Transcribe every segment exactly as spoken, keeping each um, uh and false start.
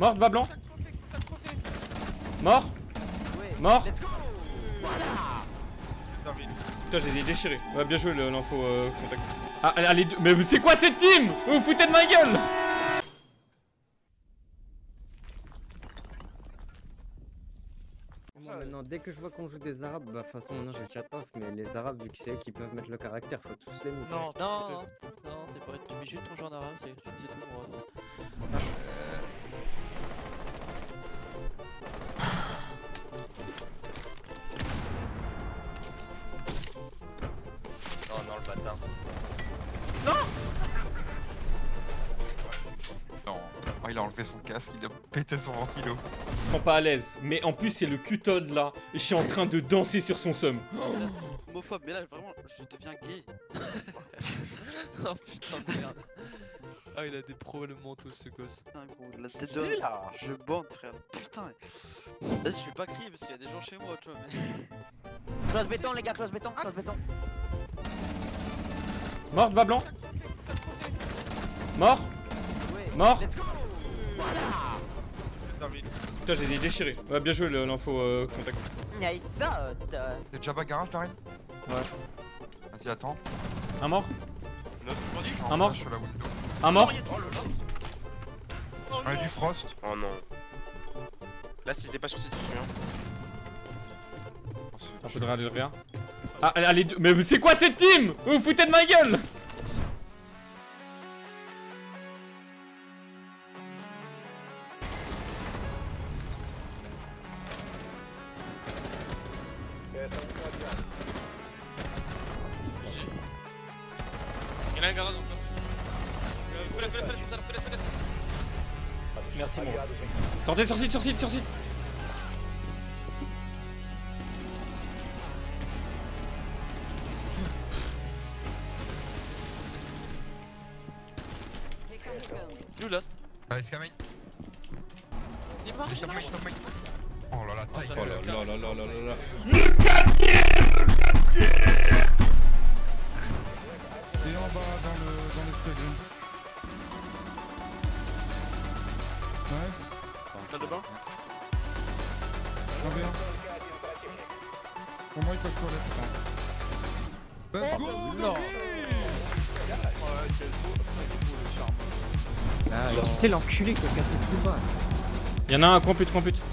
Mort, bas blanc. Mort. Mort. Putain, je les ai déchirés. Ouais, bien joué l'info euh, contact. Ah, allez, mais c'est quoi cette team? Vous vous foutez de ma gueule? Moi, maintenant, dès que je vois qu'on joue des arabes, bah de toute façon maintenant j'ai le chat off, mais les arabes vu que c'est eux qui peuvent mettre le caractère, faut tous les mots. Non, non, non, non, c'est pas. Tu mets juste ton jeu en arabe, c'est tout mon ref. Non, non, le bâtard. Non. Oh, il a enlevé son casque, il a pété son ventilo. Je prends pas à l'aise, mais en plus c'est le cutod là, et je suis en train de danser sur son seum. Homophobe, mais là vraiment, je deviens gay. Oh putain de merde. Ah, il a des problèmes mentaux ce gosse. Putain, gros, la tête de là. Je bande, frère. Putain. Là, je vais pas crier parce qu'il y a des gens chez moi, tu vois. Mais... Close béton, les gars, close béton, close béton. Mort, bas blanc. Mort. Mort. Putain, je les ai déchirés. Ouais, bien joué l'info euh, contact. Nice shot. T'es déjà bas garage, Daryl? Ouais. Vas-y, attends. Un mort. Un mort. Sur la window. Un mort. Un du frost. Oh non. Là, c'était pas sur cette hein. Un peu de rien, de rien. Ah, allez, mais c'est quoi cette team? Vous vous foutez de ma gueule? Merci mon. Sortez sur site, sur site, sur site. You lost. Allez, c'est Camille. Il est mort, il est mort. Oh là là, taille. Oh là là là là là là là. Et en bas dans le dans le squadron. Nice. Salle de bain. un v un. Pour moi il faut que je toilette. Let's go. Non. Ah, qui c'est l'enculé qui a cassé le plus bas? Y'en a un, compute, compute.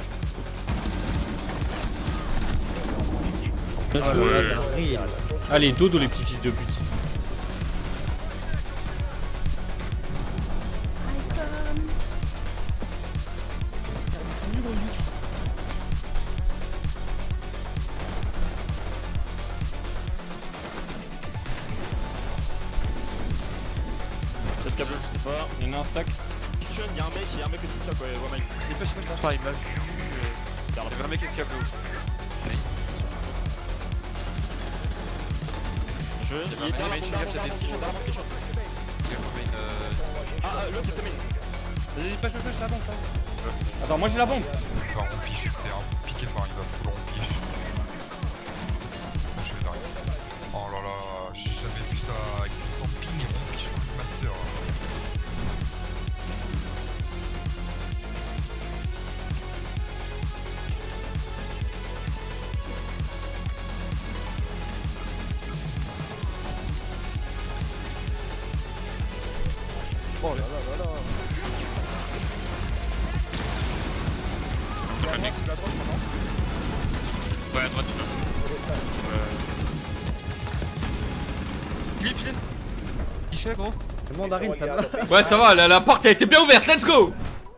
Bien joué. Allez, dodo les petits fils de pute. Escable, je sais pas. Il y en a un stack. Kitchen, y'a un mec, y'a un mec aussi stock, ouais, ouais, mec. Dépêche, je pense pas, il m'a vu. Il y avait un mec escable. Je. Il était dans la bombe, il y a des t-shirts, dans la bombe, t-shirt. Ah, l'autre était main. Vas-y, pêche, pêche, pêche la bombe. Attends, moi j'ai la bombe. Il va en piche, c'est un piqué par il va full en piche. Je vais Daryl. Oh là là, j'ai jamais vu ça avec ses cent ping et mon piche full master. Oh là là là là. Ouais, mec. Ouais, à droite, Il est filé. Piché, gros. Le monde Daryl, ça va. Ouais, ça va, la, la porte a été bien ouverte, let's go.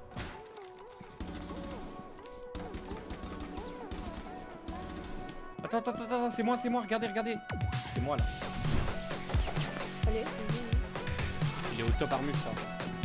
Attends, attends, attends, attends, c'est moi, c'est moi, regardez, regardez. C'est moi là. Allez, Il est au top armus ça.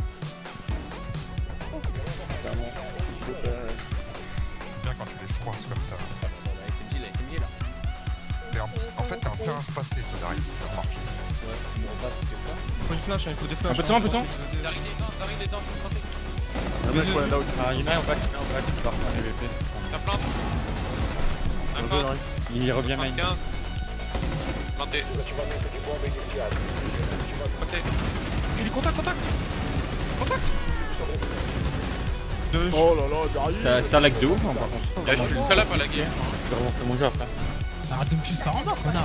Bien quand tu les froisses comme ça. S M G là, S M G là. Mais en, en fait, t'as un fer à repasser, toi, Daryl, tu vas remarquer. Ouais, il me repasse, c'est ça. Il faut une flash, il faut des flashs. Un peu de temps, un peu de temps. Daryl est dedans, Daryl est dedans, je peux frapper. Ah, il y en a Ah, il y en a un en back, il y en a un en back, il part en E V P. T'as plein. T'as plein. Il revient main. quinze. Planté. Passé. Il est contact, contact. Contact. Deux. Oh là là, Darius. Ça, ça lag de ouf hein, par contre. Là, je suis le seul à pas laguer. Je vais remonter mon jeu après. Arrête de me fuse par en bas, connard.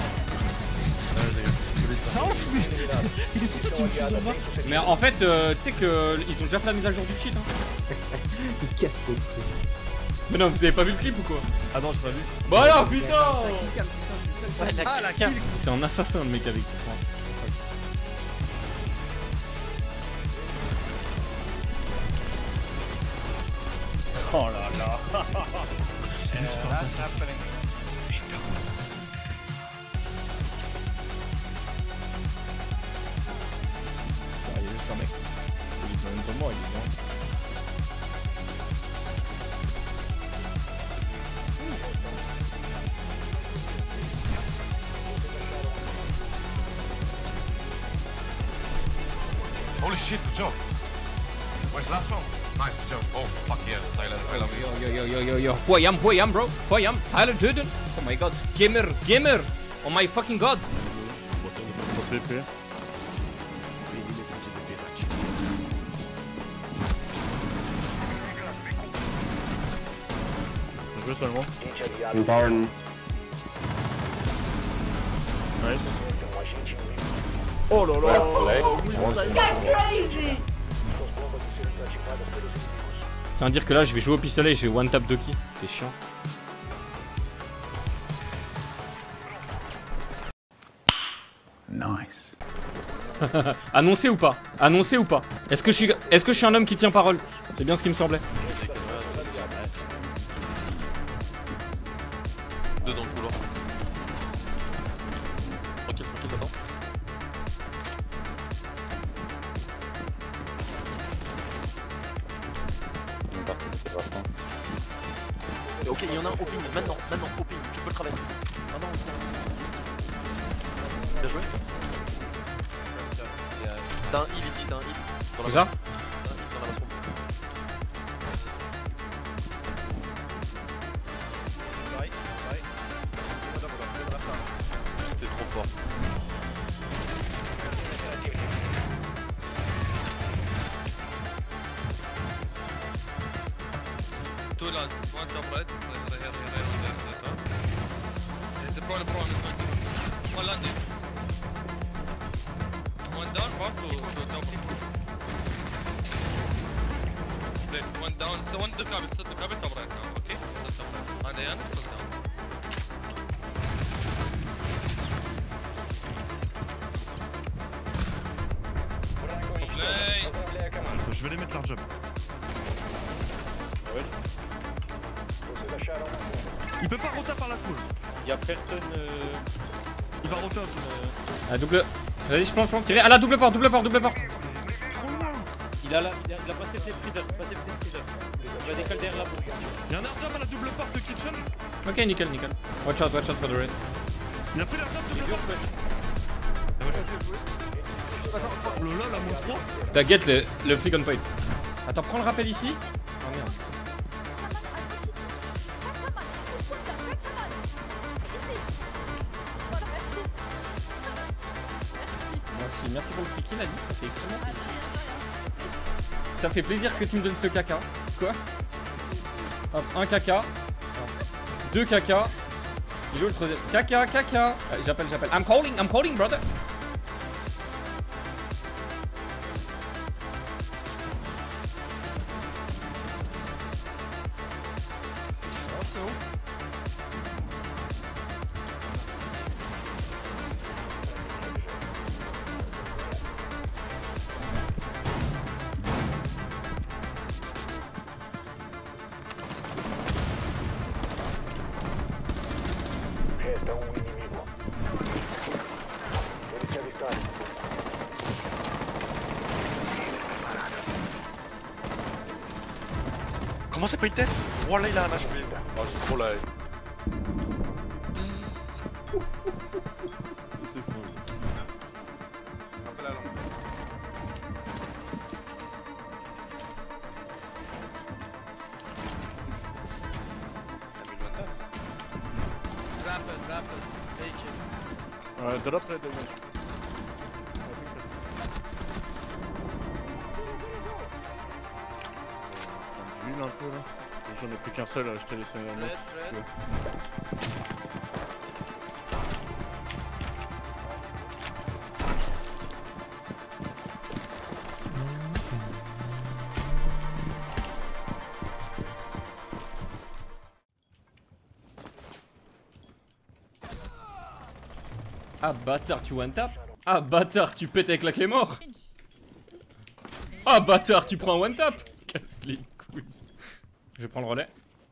Ça ouf, mais il est censé tu me fuses en bas. Mais en fait, euh, tu sais qu'ils ont déjà fait la mise à jour du cheat. Hein. Il casse les trucs. Mais non, vous avez pas vu le clip ou quoi? Ah non, j'ai pas vu. Bah alors, putain. Ah la carte. C'est un assassin le mec avec. Oh là là. C'est lui qui parle ça. Il y a juste un mec. Il est même pas mort, il est mort. Holy shit, good job. Where's the last one? Nice, good job. Oh, fuck yeah, Tyler, I love you. Yo yo yo yo yo. Who I am, who I am, bro. Who I am. Tyler Durden. Oh my god. Gamer, gamer. Oh my fucking god. P P. Je vais seulement. Nice. Oh là là. Tiens, dire que là, je vais jouer au pistolet et j'ai one tap Doki. C'est chiant. Nice. Annoncé ou pas? Annoncé ou pas? Est-ce que je suis, est-ce que je suis un homme qui tient parole? C'est bien ce qui me semblait. Deux dans le couloir. Tranquille, tranquille devant. Ok, il y en a un au ping, maintenant, maintenant, au ping, tu peux le traverser. Maintenant, bien joué. T'as un heal ici, t'as un heal. Dans la Où ça? T'as un heal dans la maçon. T'es trop fort. Two land, one top right, right here, here, here, here, here. There's a problem, problem. One landing. One down, back to, to top. Wait, one down, so one to cabin, so to cabin top right now, okay? So top right. And Ayan is still down. Play! Je vais les mettre leur job. Il peut pas rota par la foule. Y'a personne. Euh... Il va rota. Euh... À double. Vas-y, je plante, je plante. Tirez. À la double porte, double porte, double porte. Trop loin. Il a, la, il a, il a passé peut-être freezer, passé peut-être freezer. Il va décaler derrière la porte. Il y a un airdrop à la double porte de kitchen. Ok, nickel, nickel. Watch out, watch out for the raid. Il a fait l'airdrop de double porte. Oh là là, la moins trois. T'inquiète, le, le flic on point. Attends, prends le rappel ici. Oh merde. Merci, merci pour le flic, il a dit, ça fait extrêmement plaisir. Ça fait plaisir que tu me donnes ce caca. Quoi? Hop, un caca. Deux caca. Il est où le troisième? Caca, caca. Euh, j'appelle, j'appelle. I'm calling, I'm calling, brother. Comment c'est pas une tête? Voilà, il a un H P. Oh, j'ai trop la haine. C'est fou. Rappelle la lampe. Rappel, rappel. Ouais, drop les deux mecs. l'une un peu là. J'en ai plus qu'un seul, là, je t'ai laissé un autre. si tu veux. Ah bâtard, tu one tap. Ah bâtard, tu pètes avec la clé mort. Ah bâtard, tu prends un one tap. Casse les couilles. Je prends le relais.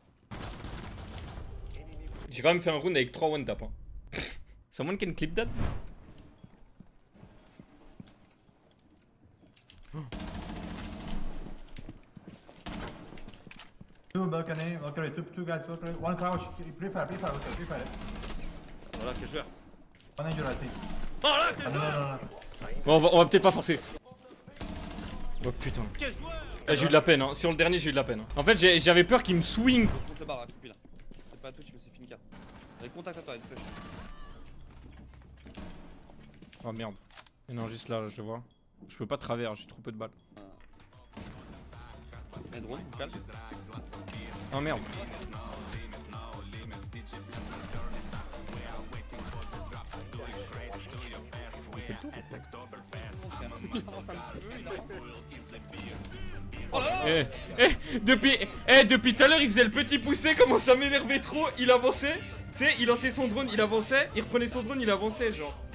J'ai quand même fait un round avec trois one tap. Hein. Someone can clip that? Two balcony, balcony, two, two guys, balcony, one crouch, prefire, prefire, okay, prefire. Voilà, quel joueur. One injured, I think. Oh là, Ah, non, non, non, non. Bon, on va, on va peut-être pas forcer. Oh putain. quel joueur. Ah, j'ai eu de la peine, hein. Sur le dernier, j'ai eu de la peine. Hein. En fait, j'avais peur qu'il me swing. Contre le bar, là, là. C'est pas à Twitch, mais c'est Finka. Allez, contact à toi, une flèche. Oh merde. Mais non, juste là, je vois. Je peux pas travers, j'ai trop peu de balles. Un drone, calme. Oh merde. Il fait le tour. Eh, eh, depuis, eh, depuis tout à l'heure, il faisait le petit poussé, commence à m'énerver trop. Il avançait, tu sais, il lançait son drone, il avançait, il reprenait son drone, il avançait, genre.